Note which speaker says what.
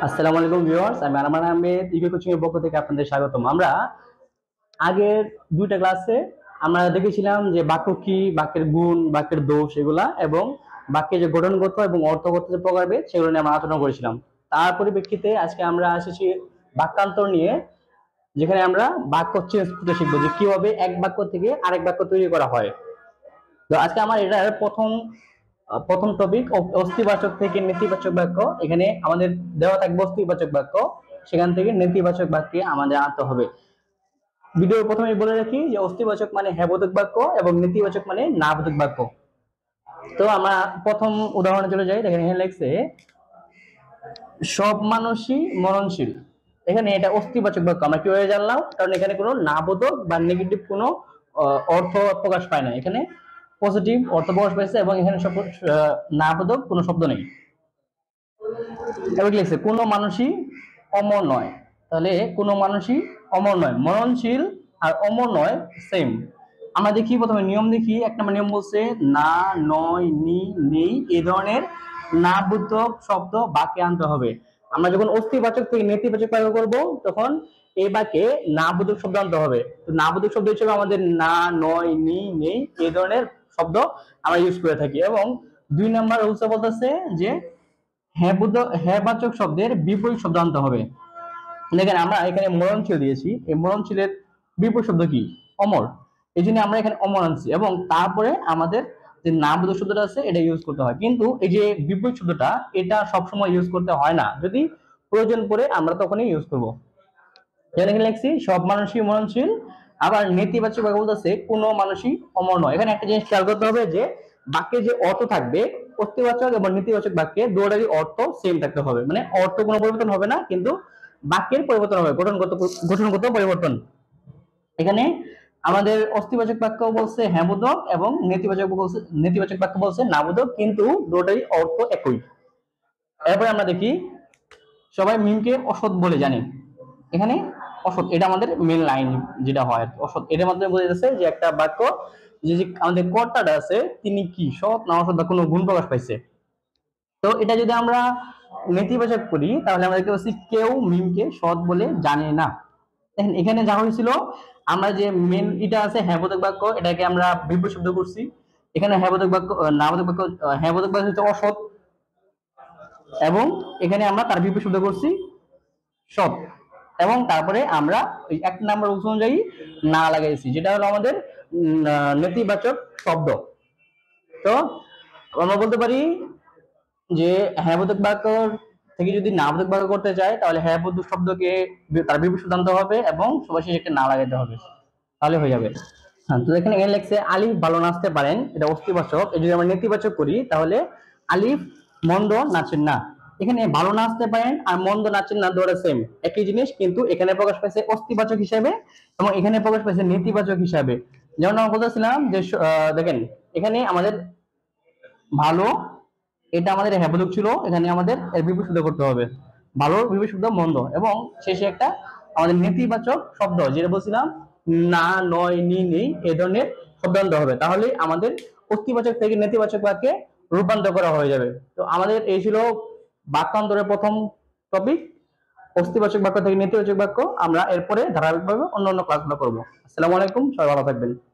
Speaker 1: আসসালামু আলাইকুম ভিউয়ার্স, আমি আরমান আহমেদ ইকো কোচিং এর পক্ষ থেকে আপনাদের স্বাগতম। আমরা আগের দুইটা ক্লাসে আমরা দেখেছিলাম যে বাক্য কি, বাক্যের গুণ, বাক্যের দোষ এগুলা এবং বাক্যের যে গঠনগত এবং অর্থগত যে প্রকারভেদ সেগুলো নিয়ে আমরা আলোচনা করেছিলাম। তার পরিপ্রেক্ষিতে আজকে আমরা এসেছি বাক্যান্তর নিয়ে, যেখানে আমরা বাক্য চেঞ্জ করতে শিখবো যে কিভাবে এক বাক্য থেকে আরেক বাক্য তৈরি করা হয়। তো আজকে আমার এটার প্রথম টপিক অস্তিবাচক থেকে নেতিবাচক বাক্য। এখানে আমাদের দেওয়া থাকবে অস্তিবাচক বাক্য, সেখান থেকে নেতিবাচক বাক্যে আমাদের আনতে হবে। ভিডিওর প্রথমে বলে রাখি যে অস্তিবাচক মানে হ্যাবোধক বাক্য এবং নেতিবাচক মানে নাবোধক বাক্য। তো আমরা প্রথম উদাহরণে চলে যাই। দেখেন এখানে লেখছে সব মানুষই মরণশীল। এখানে এটা অস্তিবাচক বাক্য। আমরা কিভাবে জানলাম? কারণ এখানে কোনো নাবোধক বা নেগেটিভ কোনো অর্থ প্রকাশ পায় না, এখানে পজিটিভ অর্থ প্রকাশ পাইছে এবং এখানে সব নাবোধক কোনো শব্দ নেই। এবার লিখছে কোনো মানুষই অমর নয়। তাহলে কোনো মানুষই অমর নয়, মরণশীল আর অমর নয় সেম। আমরা দেখি প্রথমে নিয়ম দেখি। এক নম্বর নিয়ম বলছে না, নয়, নি, নেই এই ধরনের নাবোধক শব্দ বাক্যে আনতে হবে। আমরা যখন অস্তিবাচক থেকে নেতিবাচক বাক্য করব তখন এই বাক্যে নাবোধক শব্দ আনতে হবে। তো নাবোধক শব্দ হিসেবে আমাদের না, নয়, নি, নেই এই ধরনের শব্দ আমরা ইউজ করে থাকি। এবং দুই নম্বর রুলস বলতেছে যে হ্যাঁবাচক শব্দের বিপরীত শব্দ আনতে হবে। দেখেন আমরা এখানে মরণশীল দিয়েছি, এই মরণশীলের বিপরীত শব্দ কি? অমর। এই জন্য আমরা এখানে অমর আনছি এবং তারপরে আমাদের যে নামবোধক শব্দটা আছে এটা ইউজ করতে হয়। কিন্তু এই যে বিপরীত শব্দটা এটা সবসময় ইউজ করতে হয় না, যদি প্রয়োজন পড়ে আমরা তখনই ইউজ করব। এখানে লিখছি সব মানুষই মরণশীল। আবার নেতিবাচক বাক্য বলতেছে কোনো মানুষই অমর নয়। এখানে একটা জিনিস খেয়াল করতে হবে যে বাক্যে যে অর্থ থাকবে অস্তিবাচক এবং নেতিবাচক বাক্যে দুটোরই অর্থ সেম থাকতে হবে, মানে অর্থ কোনো পরিবর্তন হবে না, কিন্তু বাক্যের পরিবর্তন হবে, গঠনগত পরিবর্তন। এখানে আমাদের অস্তিবাচক বাক্য বলছে হ্যাঁবোধক এবং নেতিবাচক বাক্য বলছে নাবোধক, কিন্তু দুটোরই অর্থ একই। এরপরে আমরা দেখি সবাই মিমকে অসৎ বলে জানি। এখানে অসৎ এটা আমাদের মেন লাইন যেটা হয় অসৎ, এটার মাধ্যমে বোঝা যাচ্ছে যে একটা বাক্য যে আমাদের কর্তাটা আছে তিনি কি সৎ না অসৎ বা কোনো গুণ প্রকাশ পাইছে। তো এটা যদি আমরা নেতিবাচক করি তাহলে আমরা দেখতে পাচ্ছি কেউ মিমকে সৎ বলে জানে না। দেখেন এখানে যা হয়েছিল, আমরা যে মেন এটা আছে হ্যাঁবোধক বাক্য, এটাকে আমরা বিপরীত শব্দ করছি। এখানে হ্যাঁবোধক বাক্য নাবোধক বাক্য, হ্যাঁবোধক বাক্য হচ্ছে অসৎ এবং এখানে আমরা তার বিপরীত শব্দ করছি সৎ, এবং তারপরে আমরা ওই এক নাম্বার রুলস অনুযায়ী না লাগাইছি, যেটা হলো আমাদের নেতিবাচক শব্দ। তো আমরা বলতে পারি যে হ্যাঁবোধক বাক্য থেকে যদি নাবোধক বাক্য করতে চাই তাহলে হ্যাঁবোধক শব্দকে তার বিপরীত শব্দ আনতে হবে এবং সবার শেষে একটা না লাগাইতে হবে, তাহলে হয়ে যাবে। হ্যাঁ, তো এখানে লেখছে আলিফ ভালো নাচতে পারেন, এটা অস্তিবাচক। যদি আমরা নেতিবাচক করি তাহলে আলিফ মন্দ নাচেন না। এখানে ভালো নাচতে পারেন আর মন্দ নাচেন না দুটো সেম, একই জিনিস, কিন্তু এখানে প্রকাশ পাইছে অস্তিবাচক হিসাবে এবং এখানে প্রকাশ পাইছে নেতিবাচক হিসাবে। যেমন আমরা বলতেছিলাম যে দেখেন এখানে আমাদের ভালো এটা আমাদের হ্যাবোধক ছিল, এখানে আমাদের এর বিপরীত শব্দ করতে হবে, ভালোর বিপরীত শব্দ মন্দ, এবং শেষে একটা আমাদের নেতিবাচক শব্দ যেটা বলছিলাম না, নয়, নি, নেই এই ধরনের শব্দ আনতে হবে, তাহলে আমাদের অস্তিবাচক থেকে নেতিবাচক বাক্যে রূপান্তর করা হয়ে যাবে। তো আমাদের এই ছিল বাক্যান্তরের প্রথম টপিক, অস্তিবাচক বাক্য থেকে নেতিবাচক বাক্য। আমরা এরপরে ধারাবাহিকভাবে অন্য অন্য ক্লাসগুলো করবো। আসসালামু আলাইকুম, সবাই ভালো থাকবেন।